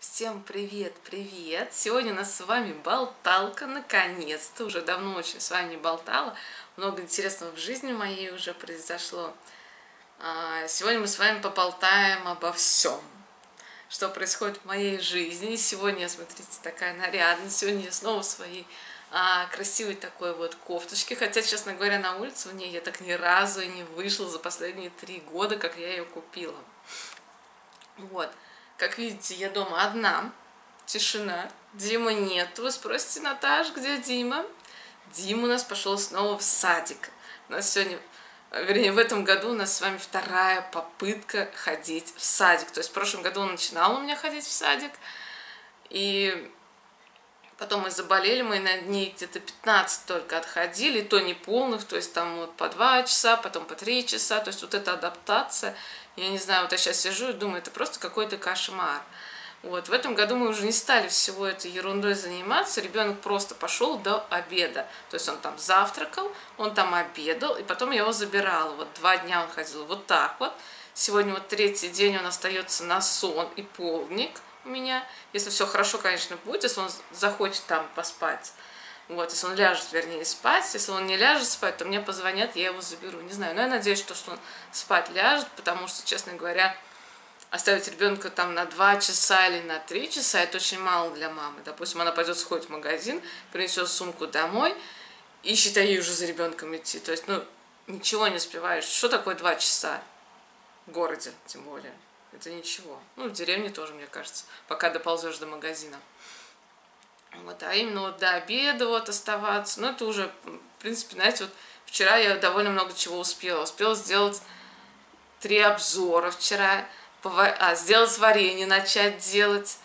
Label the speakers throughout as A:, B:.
A: Всем привет! Сегодня у нас с вами болталка, наконец-то. Уже давно очень с вами не болтала. Много интересного в жизни моей уже произошло. Сегодня мы с вами поболтаем обо всем, что происходит в моей жизни. Сегодня, смотрите, такая нарядная. Сегодня я снова в своей красивой такой вот кофточке. Хотя, честно говоря, на улицу в ней я так ни разу и не вышла за последние 3 года, как я ее купила. Вот. Как видите, я дома одна, тишина, Димы нет. Вы спросите, Наташ, где Дима? Дима у нас пошел снова в садик. У нас сегодня, вернее, в этом году у нас с вами вторая попытка ходить в садик. То есть в прошлом году он начинал у меня ходить в садик, и потом мы заболели, мы на дней где-то 15 только отходили, то не полных, то есть там вот по 2 часа, потом по 3 часа, то есть вот эта адаптация, я не знаю, вот я сейчас сижу и думаю, это просто какой-то кошмар. Вот, в этом году мы уже не стали всего этой ерундой заниматься, ребенок просто пошел до обеда, то есть он там завтракал, он там обедал, и потом я его забирала, вот 2 дня он ходил вот так вот, сегодня вот 3-й день он остается на сон и полдник у меня, если все хорошо, конечно, будет, если он захочет там поспать, вот, если он ляжет, вернее, спать, если он не ляжет спать, то мне позвонят, я его заберу, не знаю, но я надеюсь, что он спать ляжет, потому что, честно говоря, оставить ребенка там на 2 часа или на 3 часа, это очень мало для мамы. Допустим, она пойдет сходит в магазин, принесет сумку домой, и считай, ей уже за ребенком идти. То есть, ну, ничего не успеваешь. Что такое 2 часа в городе, тем более? Это ничего. Ну, в деревне тоже, мне кажется, пока доползешь до магазина. Вот, а именно вот до обеда вот оставаться, ну, это уже, в принципе, знаете, вот вчера я довольно много чего успела. Успела сделать 3 обзора вчера, сделать варенье, начать делать,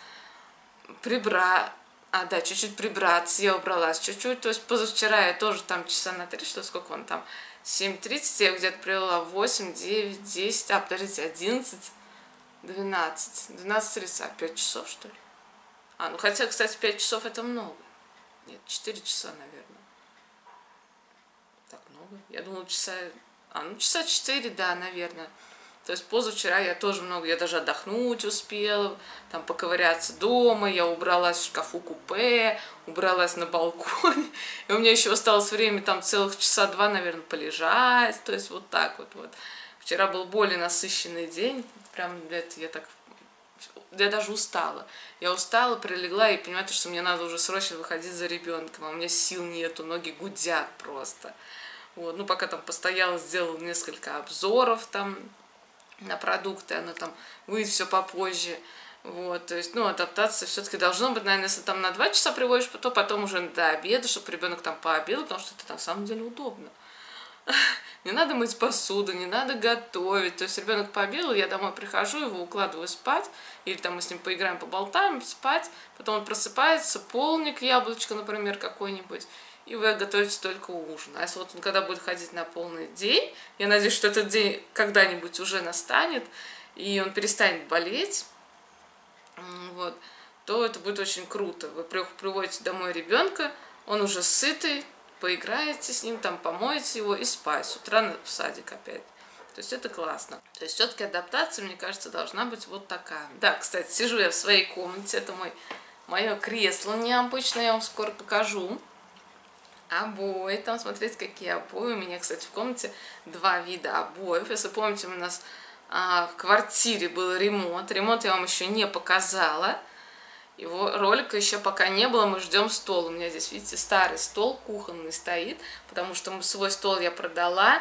A: чуть-чуть прибраться, я убралась чуть-чуть, то есть позавчера я тоже там часа на 3, что сколько он там, 7:30, я где-то привела 8, 9, 10, подождите, 11, 12:30, 5 часов, что ли? Ну хотя, кстати, 5 часов это много. Нет, 4 часа, наверное. Так много. Я думала, часа 4, да, наверное. То есть позавчера я тоже много, я даже отдохнуть успела, там поковыряться дома, я убралась в шкафу купе, убралась на балконе, и у меня еще осталось время там целых часа 2, наверное, полежать, то есть вот так вот. Вчера был более насыщенный день, прям я даже устала. Я устала, прилегла и понимаю, что мне надо уже срочно выходить за ребенком, а у меня сил нету, ноги гудят просто. Вот, ну пока там постояла, сделала несколько обзоров там на продукты, она там выйдет все попозже. Вот, то есть, ну, адаптация все-таки должно быть, наверное, если там на 2 часа приводишь, то потом уже до обеда, чтобы ребенок там пообедал, потому что это на самом деле удобно. Не надо мыть посуду, не надо готовить. То есть ребенок пообедал, я домой прихожу, его укладываю спать, или там мы с ним поиграем, поболтаем, спать, потом он просыпается, полник, яблочко, например, какой-нибудь, и вы готовите только ужин. А если вот он когда будет ходить на полный день, я надеюсь, что этот день когда-нибудь уже настанет, и он перестанет болеть, вот, то это будет очень круто. Вы приводите домой ребенка, он уже сытый, поиграете с ним, там помоете его и спать. С утра в садик опять. То есть это классно. То есть все-таки адаптация, мне кажется, должна быть вот такая. Да, кстати, сижу я в своей комнате, это мое кресло необычное, я вам скоро покажу. Обои, там смотрите, какие обои. У меня, кстати, в комнате 2 вида обоев. Если помните, у нас в квартире был ремонт. Ремонт я вам еще не показала. Его ролика еще пока не было, мы ждем стол. У меня здесь, видите, старый стол кухонный стоит, потому что свой стол я продала,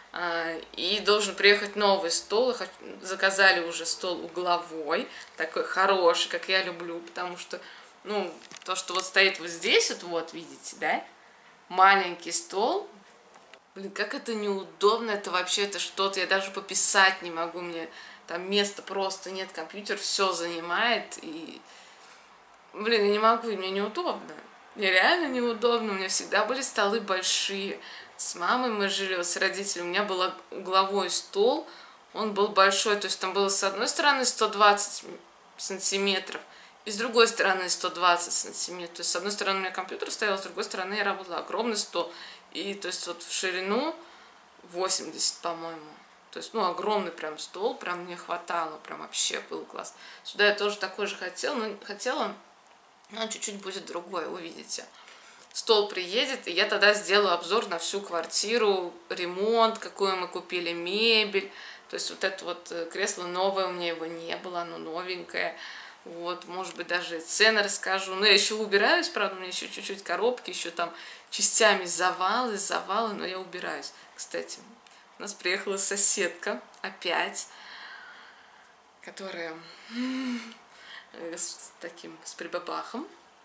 A: и должен приехать новый стол. Заказали уже стол угловой, такой хороший, как я люблю, потому что, ну, то, что вот стоит вот здесь, вот видите, да, маленький стол. Блин, как это неудобно, это вообще, это что-то, я даже пописать не могу, мне там места просто нет, компьютер все занимает, и... Блин, я не могу, мне неудобно. Мне реально неудобно. У меня всегда были столы большие. С мамой мы жили, вот с родителями. У меня был угловой стол. Он был большой. То есть там было с одной стороны 120 сантиметров. И с другой стороны 120 сантиметров. То есть с одной стороны у меня компьютер стоял, с другой стороны я работала. Огромный стол. И то есть вот в ширину 80, по-моему. То есть, ну, огромный прям стол, прям мне хватало, прям вообще был класс. Сюда я тоже такой же хотела, но чуть-чуть будет другое, увидите. Стол приедет, и я тогда сделаю обзор на всю квартиру, ремонт, какую мы купили, мебель. То есть вот это вот кресло новое, у меня его не было, оно новенькое. Вот, может быть, даже цены расскажу. Но я еще убираюсь, правда, у меня еще чуть-чуть коробки, еще там частями завалы, но я убираюсь. Кстати, у нас приехала соседка опять, которая с прибабахом.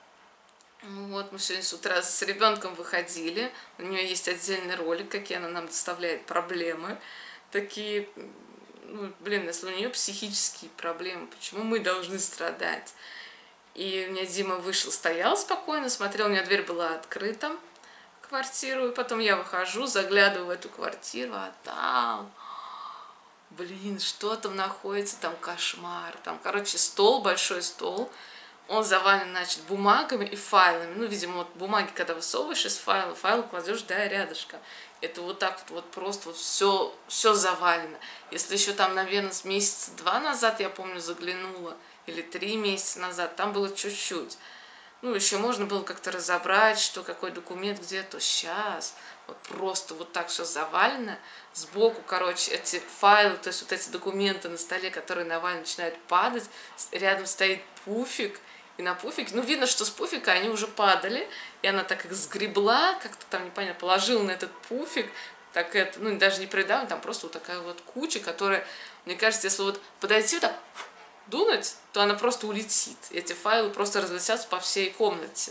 A: Вот, мы сегодня с утра с ребенком выходили, у нее есть отдельный ролик, какие она нам доставляет проблемы, такие, ну, блин, если у нее психические проблемы, почему мы должны страдать? И у меня Дима вышел, стоял спокойно, смотрел, у меня дверь была открыта в квартиру, и потом я выхожу, заглядываю в эту квартиру, а там, блин, что там находится, там кошмар, там, короче, стол, большой стол, он завален, значит, бумагами и файлами. Ну, видимо, вот бумаги, когда высовываешь из файла, файл кладешь, да, рядышком. Это вот так вот просто вот все завалено. Если еще там, наверное, с месяца 2 назад, я помню, заглянула, или 3 месяца назад, там было чуть-чуть. Ну, еще можно было как-то разобрать, что какой документ где-то. Сейчас вот просто вот так все завалено. Сбоку, короче, эти файлы, то есть вот эти документы на столе, которые навально начинают падать. Рядом стоит пуфик. И на пуфике, ну, видно, что с пуфика они уже падали. И она так их сгребла, как-то там, непонятно, положила на этот пуфик. Так это, ну, даже не придавлена, там просто вот такая вот куча, которая, мне кажется, если вот подойти вот так, дунуть, то она просто улетит. Эти файлы просто разлетятся по всей комнате.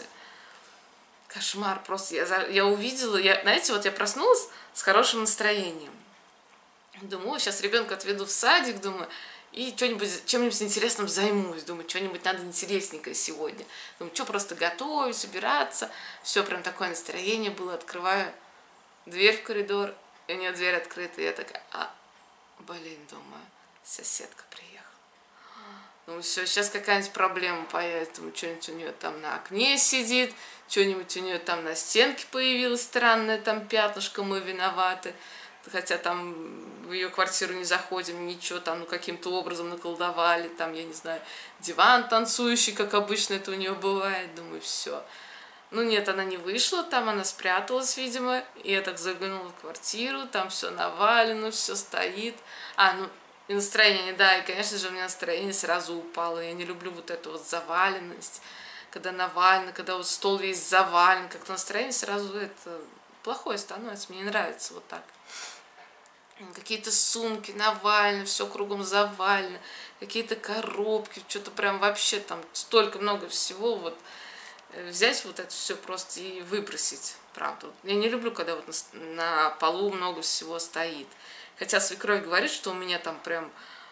A: Кошмар просто. Я увидела, знаете, вот я проснулась с хорошим настроением. Думаю, сейчас ребенка отведу в садик, думаю, и чем-нибудь интересным займусь. Думаю, что-нибудь надо интересненькое сегодня. Думаю, что просто готовить, убираться. Все, прям такое настроение было. Открываю дверь в коридор, и у нее дверь открыта. И я такая, блин, думаю, соседка приехала. Ну все, сейчас какая-нибудь проблема появится, что-нибудь у нее там на окне сидит, что-нибудь у нее там на стенке появилось странное, там пятнышко, мы виноваты. Хотя там в ее квартиру не заходим, ничего там, ну, каким-то образом наколдовали, там, я не знаю, диван танцующий, как обычно это у нее бывает, думаю, все. Ну нет, она не вышла, там она спряталась, видимо, и я так заглянула в квартиру, там все навалено, все стоит. Ну, и настроение, да, и, конечно же, у меня настроение сразу упало. Я не люблю вот эту вот заваленность, когда навалено, когда вот стол весь завален, как-то настроение сразу это плохое становится, мне не нравится вот так. Какие-то сумки навалено, все кругом завалено, какие-то коробки, что-то прям вообще там столько много всего, вот взять вот это все просто и выбросить, правда. Я не люблю, когда вот на полу много всего стоит. Хотя свекровь говорит, что у меня там прям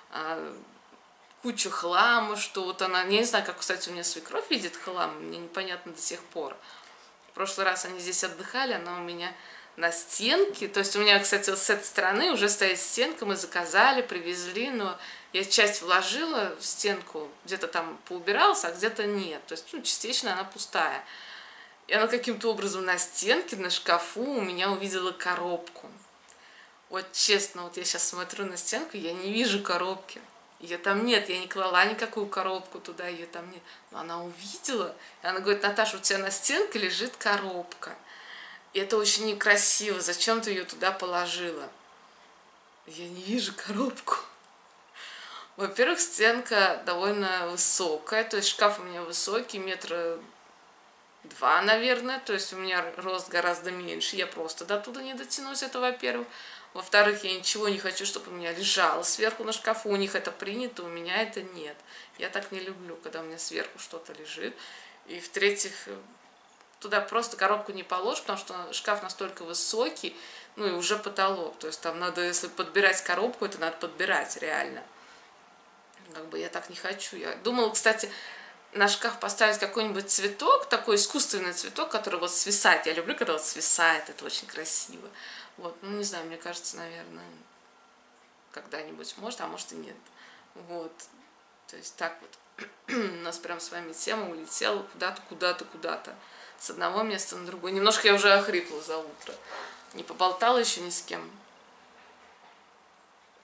A: куча хлама, что вот она, я не знаю, как, кстати, у меня свекровь видит хлам, мне непонятно до сих пор. В прошлый раз они здесь отдыхали, она у меня на стенке, то есть у меня, кстати, с этой стороны уже стоит стенка, мы заказали, привезли, но я часть вложила в стенку, где-то там поубиралась, а где-то нет, то есть, ну, частично она пустая. И она каким-то образом на стенке, на шкафу у меня увидела коробку. Вот честно, вот я сейчас смотрю на стенку, я не вижу коробки. Ее там нет, я не клала никакую коробку туда, ее там нет. Но она увидела, и она говорит, Наташа, у тебя на стенке лежит коробка. И это очень некрасиво, зачем ты ее туда положила? Я не вижу коробку. Во-первых, стенка довольно высокая, то есть шкаф у меня высокий, 2 метра, наверное, то есть у меня рост гораздо меньше, я просто до туда не дотянусь, это во-первых. Во-вторых, я ничего не хочу, чтобы у меня лежало сверху на шкафу, у них это принято, у меня это нет. Я так не люблю, когда у меня сверху что-то лежит. И в-третьих, туда просто коробку не положишь, потому что шкаф настолько высокий, ну и уже потолок. То есть там надо, если подбирать коробку, это надо подбирать реально. Как бы я так не хочу. Я думала, кстати, на шкаф поставить какой-нибудь цветок, такой искусственный цветок, который вот свисает. Я люблю, когда вот свисает, это очень красиво. Вот, ну не знаю, мне кажется, наверное, когда-нибудь может, а может и нет. Вот, то есть так вот у нас прям с вами тема улетела куда-то, куда-то, куда-то. С одного места на другое. Немножко я уже охрипла за утро. Не поболтала еще ни с кем.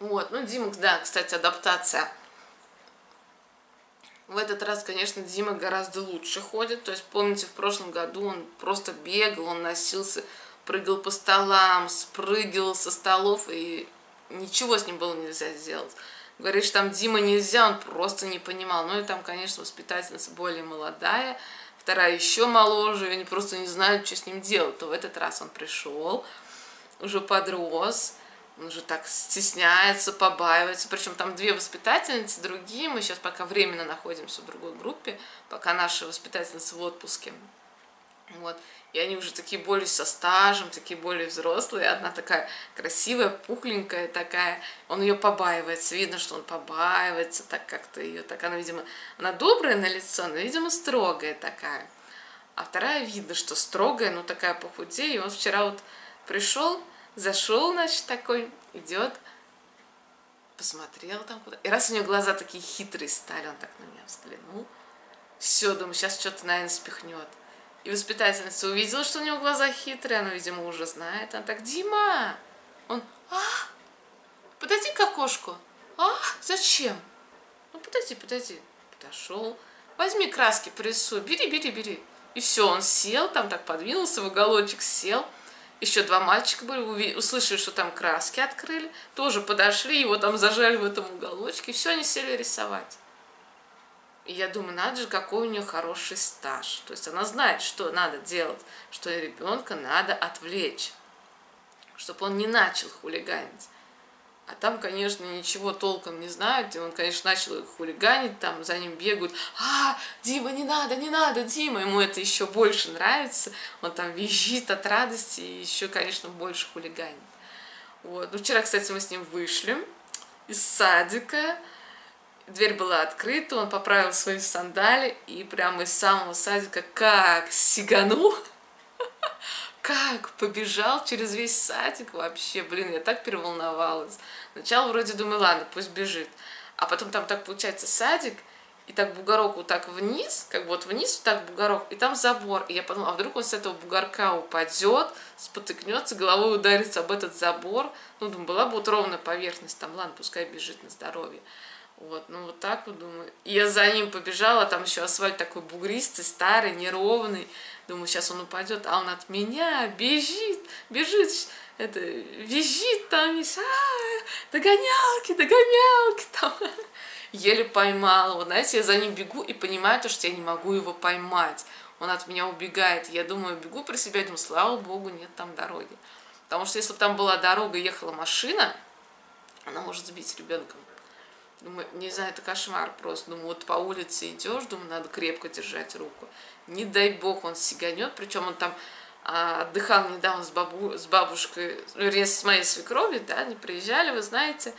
A: Вот, ну, Дима, да, кстати, адаптация. В этот раз, конечно, Дима гораздо лучше ходит. То есть, помните, в прошлом году он просто бегал, он носился, прыгал по столам, спрыгивал со столов, и ничего с ним было нельзя сделать. Говорит, что там Дима нельзя, он просто не понимал. Ну и там, конечно, воспитательница более молодая, вторая еще моложе, и они просто не знали, что с ним делать. То в этот раз он пришел, уже подрос, он уже так стесняется, побаивается. Причем там две воспитательницы, другие. Мы сейчас пока временно находимся в другой группе, пока наша воспитательница в отпуске. Вот. И они уже такие более со стажем, такие более взрослые. Одна такая красивая, пухленькая такая. Он ее побаивается. Видно, что он побаивается, так как-то ее. Так она, видимо, она добрая на лицо, но, видимо, строгая такая. А вторая, видно, что строгая, но такая похудее. И он вчера вот пришел, зашел, значит, такой, идет, посмотрел там куда. И раз у него глаза такие хитрые стали, он так на меня взглянул. Все, думаю, сейчас что-то, наверное, спихнет. И воспитательница увидела, что у него глаза хитрые, она, видимо, уже знает. Она так: Дима! Он: подойди к окошку. Зачем? Ну, подойди. Подошел. Возьми краски, порисуй. Бери. И все, он сел, там так подвинулся, в уголочек сел. Еще два мальчика были, услышали, что там краски открыли, тоже подошли, его там зажали в этом уголочке, и все, они сели рисовать. И я думаю, надо же, какой у нее хороший стаж. То есть она знает, что надо делать, что ребенка надо отвлечь, чтобы он не начал хулиганить. А там, конечно, ничего толком не знают, и он, конечно, начал хулиганить, там за ним бегают: Дима, не надо, Дима, ему это еще больше нравится, он там визжит от радости и еще, конечно, больше хулиганит. Вот. Ну, вчера, кстати, мы с ним вышли из садика, дверь была открыта, он поправил свои сандали и прямо из самого садика как сиганул, как побежал через весь садик вообще. Блин, я так переволновалась. Сначала вроде думаю, ладно, пусть бежит. А потом там так получается садик, и так бугорок вот так вниз, как вот вниз, вот так бугорок, и там забор. И я подумала, а вдруг он с этого бугорка упадет, спотыкнется, головой ударится об этот забор. Ну, думаю, была бы вот ровная поверхность, там, ладно, пускай бежит на здоровье. Вот, ну вот так вот думаю. И я за ним побежала, там еще асфальт такой бугристый, старый, неровный. Думаю, сейчас он упадет, а он от меня бежит, это, визжит там весь, догонялки там. Еле поймала. Вот, знаете, я за ним бегу и понимаю, что я не могу его поймать. Он от меня убегает. Я думаю, бегу про себя, думаю, слава богу, нет там дороги. Потому что если бы там была дорога, ехала машина, она может сбить ребенка. Думаю, не знаю, это кошмар просто. Думаю, вот по улице идешь, думаю, надо крепко держать руку. Не дай бог он сиганет. Причем он там отдыхал недавно с бабушкой, вернее, с моей свекровью, да, они приезжали, вы знаете.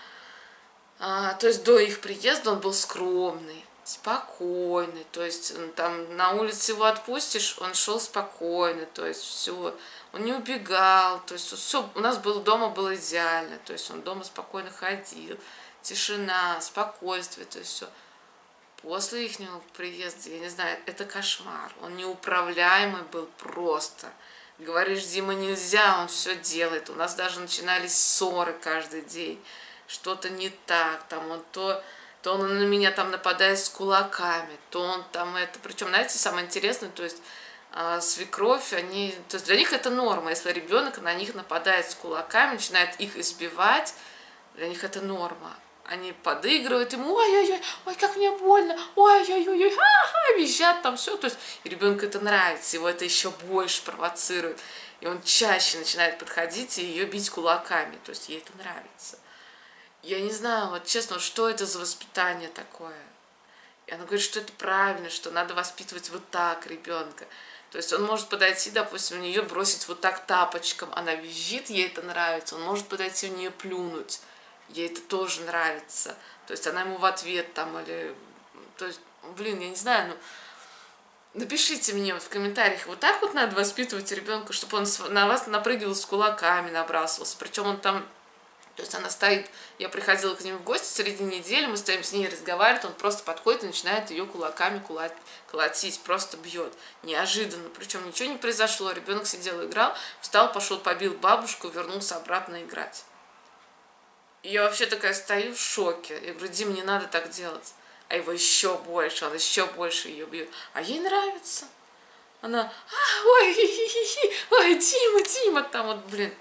A: То есть до их приезда он был скромный, спокойный. То есть там на улице его отпустишь, он шел спокойно, то есть все. Он не убегал, то есть все у нас было дома было идеально. То есть он дома спокойно ходил. Тишина, спокойствие, то есть все. После их приезда, я не знаю, это кошмар. Он неуправляемый был просто. Говоришь, Дима, нельзя, он все делает. У нас даже начинались ссоры каждый день. Что-то не так, там он то он на меня там нападает с кулаками, то он там это. Причем, знаете, самое интересное, то есть свекровь, то есть для них это норма. Если ребенок на них нападает с кулаками, начинает их избивать, для них это норма. Они подыгрывают ему: ой, как мне больно, ой, визжат там все. То есть и ребенку это нравится, его это еще больше провоцирует. И он чаще начинает подходить и ее бить кулаками. То есть ей это нравится. Я не знаю, вот честно, что это за воспитание такое. И она говорит, что это правильно, что надо воспитывать вот так ребенка. То есть он может подойти, допустим, в нее бросить вот так тапочком, она визжит, ей это нравится. Он может подойти в нее плюнуть. Ей это тоже нравится. То есть она ему в ответ там или... То есть, блин, я не знаю, ну... Напишите мне вот в комментариях, вот так вот надо воспитывать ребенка, чтобы он на вас напрыгивал с кулаками, набрасывался. Причем он там... То есть она стоит... Я приходила к ним в гости среди недели, мы стоим с ней разговариваем, он просто подходит и начинает ее кулаками колотить, просто бьет. Неожиданно. Причем ничего не произошло. Ребенок сидел, играл, встал, пошел, побил бабушку, вернулся обратно играть. И я вообще такая стою в шоке. Я говорю: Дим, не надо так делать. А его еще больше, он еще больше ее бьет. А ей нравится. Она: ой, ой, Дима, Дима, там вот, блин.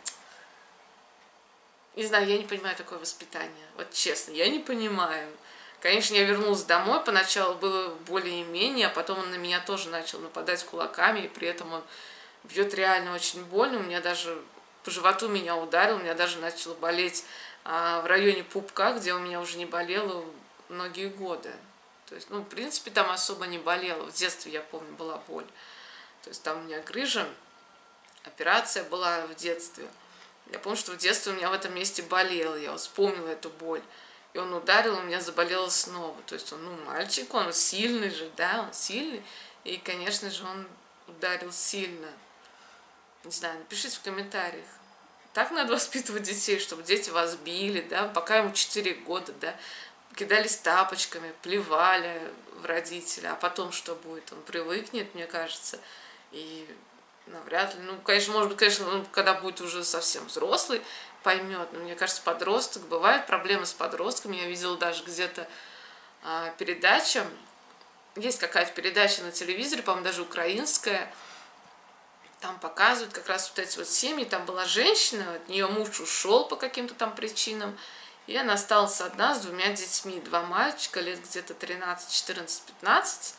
A: Не знаю, я не понимаю такое воспитание. Вот честно, я не понимаю. Конечно, я вернулась домой, поначалу было более-менее, а потом он на меня тоже начал нападать кулаками, и при этом он бьет реально очень больно. У меня даже по животу меня ударил, у меня даже начало болеть в районе пупка, где у меня уже не болело многие годы. То есть, ну, в принципе, там особо не болело. В детстве, я помню, была боль. То есть там у меня грыжа, операция была в детстве. Я помню, что в детстве у меня в этом месте болело, я вспомнила эту боль. И он ударил, у меня заболело снова. То есть он, ну, мальчик, он сильный же, да, он сильный. И, конечно же, он ударил сильно. Не знаю, напишите в комментариях. Так надо воспитывать детей, чтобы дети вас били, да, пока ему 4 года, да, кидались тапочками, плевали в родителя, а потом что будет? Он привыкнет, мне кажется, и навряд ли, ну, конечно, может быть, конечно, ну, когда будет уже совсем взрослый, поймет, но мне кажется, подросток, бывают проблемы с подростками, я видела даже где-то передача, есть какая-то передача на телевизоре, по-моему, даже украинская, там показывают как раз вот эти вот семьи, там была женщина, от нее муж ушел по каким-то там причинам, и она осталась одна с 2 детьми, 2 мальчика, лет где-то 13, 14, 15,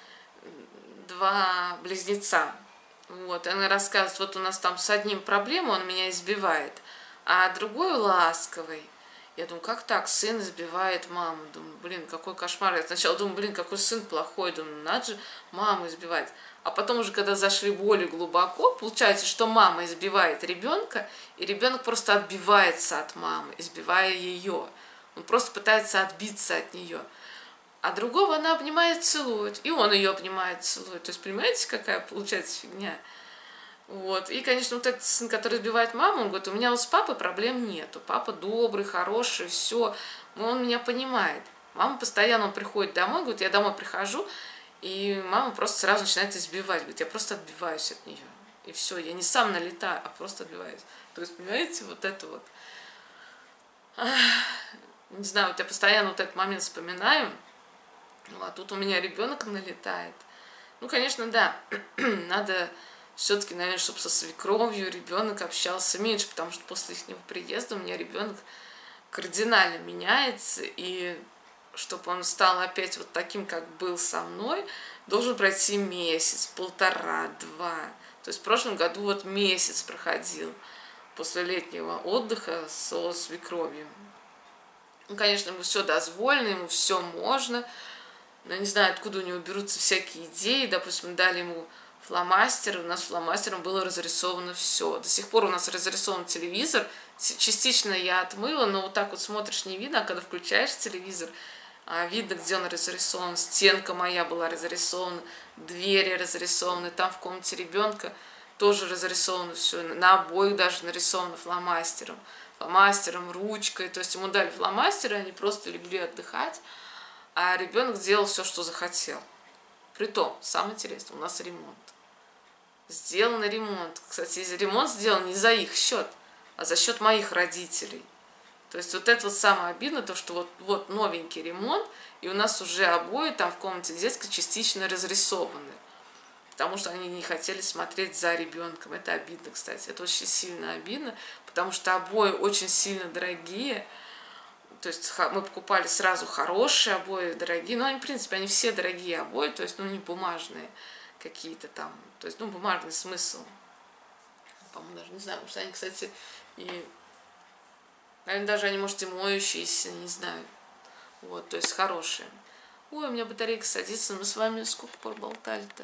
A: 2 близнеца. Вот, и она рассказывает: вот у нас там с одним проблема, он меня избивает, а другой ласковый. Я думаю, как так, сын избивает маму? Думаю, блин, какой кошмар. Я сначала думаю, блин, какой сын плохой. Думаю, надо же маму избивать. А потом уже, когда зашли более глубоко, получается, что мама избивает ребенка, и ребенок просто отбивается от мамы, избивая ее. Он просто пытается отбиться от нее. А другого она обнимает, целует, и он ее обнимает, целует. То есть, понимаете, какая получается фигня? Вот. И, конечно, вот этот сын, который избивает маму, он говорит: у меня вот с папой проблем нету. Папа добрый, хороший, все. Он меня понимает. Мама постоянно, он приходит домой, говорит: я домой прихожу, и мама просто сразу начинает избивать. Говорит: я просто отбиваюсь от нее. И все, я не сам налетаю, а просто отбиваюсь. То есть, понимаете, вот это вот. Не знаю, вот я постоянно вот этот момент вспоминаю. А тут у меня ребенок налетает. Ну, конечно, да, надо все-таки, наверное, чтобы со свекровью ребенок общался меньше, потому что после их приезда у меня ребенок кардинально меняется, и чтобы он стал опять вот таким, как был со мной, должен пройти месяц, 1,5-2. То есть в прошлом году вот месяц проходил после летнего отдыха со свекровью. Ну, конечно, ему все дозволено, ему все можно. Но я не знаю, откуда у него берутся всякие идеи. Допустим, дали ему фломастер, у нас фломастером было разрисовано все. До сих пор у нас разрисован телевизор. Частично я отмыла, но вот так вот смотришь, не видно, а когда включаешь телевизор, видно, где он разрисован. Стенка моя была разрисована, двери разрисованы, там в комнате ребенка тоже разрисовано все. На обоих даже нарисовано фломастером. Фломастером, ручкой. То есть ему дали фломастеры, они просто легли отдыхать. А ребенок делал все, что захотел. Притом, самое интересное, у нас ремонт. Сделан ремонт. Кстати, ремонт сделан не за их счет, а за счет моих родителей. То есть вот это вот самое обидное, то что вот новенький ремонт, и у нас уже обои там в комнате детской частично разрисованы. Потому что они не хотели смотреть за ребенком. Это обидно, кстати. Это очень сильно обидно, потому что обои очень сильно дорогие. То есть мы покупали сразу хорошие обои, дорогие. Но они, в принципе, они все дорогие обои, то есть, ну, не бумажные какие-то там. То есть, ну, бумажный смысл. По-моему, даже не знаю, потому что они, кстати, и, наверное, даже они, может, и моющиеся, не знаю. Вот, то есть, хорошие. Ой, у меня батарейка садится. Мы с вами сколько пор болтали-то?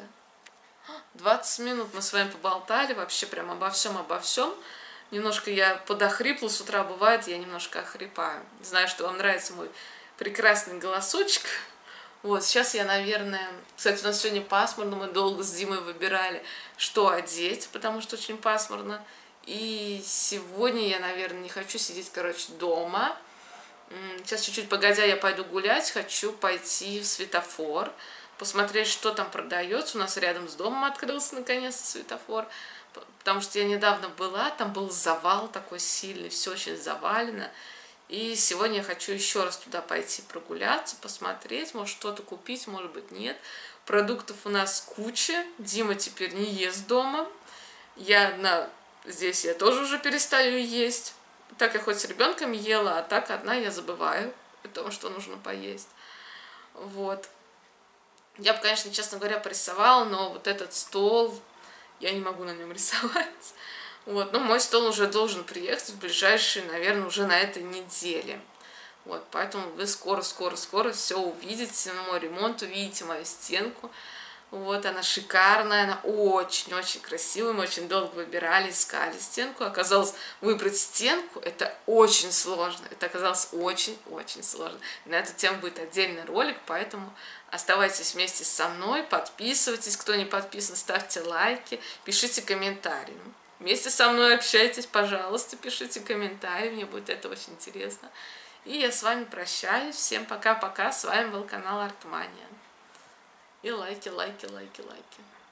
A: 20 минут мы с вами поболтали, вообще прям обо всем, обо всем. Немножко я подохрипла, с утра бывает, я немножко охрипаю. Знаю, что вам нравится мой прекрасный голосочек. Вот, сейчас я, наверное... Кстати, у нас сегодня пасмурно, мы долго с Димой выбирали, что одеть, потому что очень пасмурно. И сегодня я, наверное, не хочу сидеть, короче, дома. Сейчас чуть-чуть погодя я пойду гулять, хочу пойти в светофор, посмотреть, что там продается. У нас рядом с домом открылся наконец-то светофор. Потому что я недавно была, там был завал такой сильный, все очень завалено. И сегодня я хочу еще раз туда пойти прогуляться, посмотреть, может что-то купить, может быть нет. Продуктов у нас куча, Дима теперь не ест дома. Я одна здесь, я тоже уже перестаю есть. Так я хоть с ребенком ела, а так одна я забываю о том, что нужно поесть. Вот. Я бы, конечно, честно говоря, порисовала, но вот этот стол, я не могу на нем рисовать. Вот. Но мой стол уже должен приехать в ближайшие, наверное, уже на этой неделе. Вот. Поэтому вы скоро все увидите, мой ремонт, увидите мою стенку. Вот, она шикарная, она очень-очень красивая. Мы очень долго выбирали, искали стенку. Оказалось, выбрать стенку – это очень сложно. Это оказалось очень-очень сложно. На эту тему будет отдельный ролик, поэтому оставайтесь вместе со мной, подписывайтесь. Кто не подписан, ставьте лайки, пишите комментарии. Вместе со мной общайтесь, пожалуйста, пишите комментарии, мне будет это очень интересно. И я с вами прощаюсь. Всем пока-пока. С вами был канал Артмания. И лайки, лайки, лайки, лайки.